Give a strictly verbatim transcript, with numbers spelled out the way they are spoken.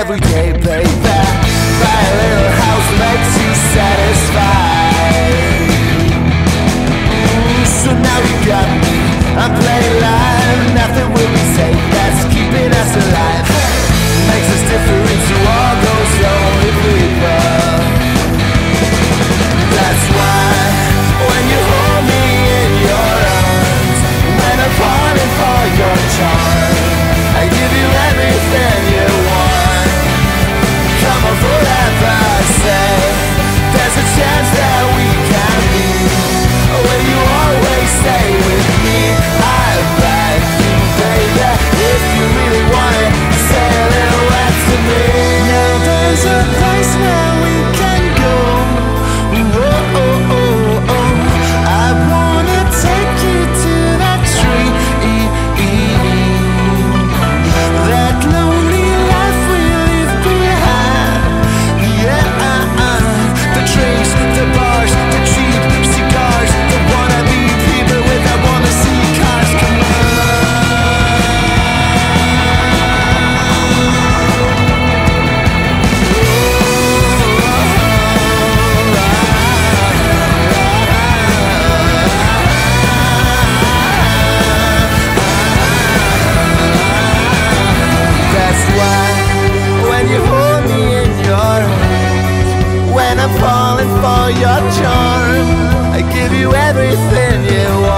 every day, baby. Buy a little house makes you satisfied. So now you got me, I'm playing live. Nothing will be safe, that's keeping us alive. Makes us different to all those lonely people. That's why when you hold me in your arms, when I'm falling for your charm, I give you everything you want. Come on forever, say there's a chance that we can be. Will you always stay with me? I beg you, baby, if you really want it, say a little word to me. Now there's a place where we can go. Oh, oh, oh, oh. I wanna take you to that tree, that lonely life we leave behind. Yeah, the drinks, the bars, the cheap cigars, the wannabe people with that wanna see cars. Come on. That's why when you hold me in your arms, when I'm falling for your charm, I give you everything you want.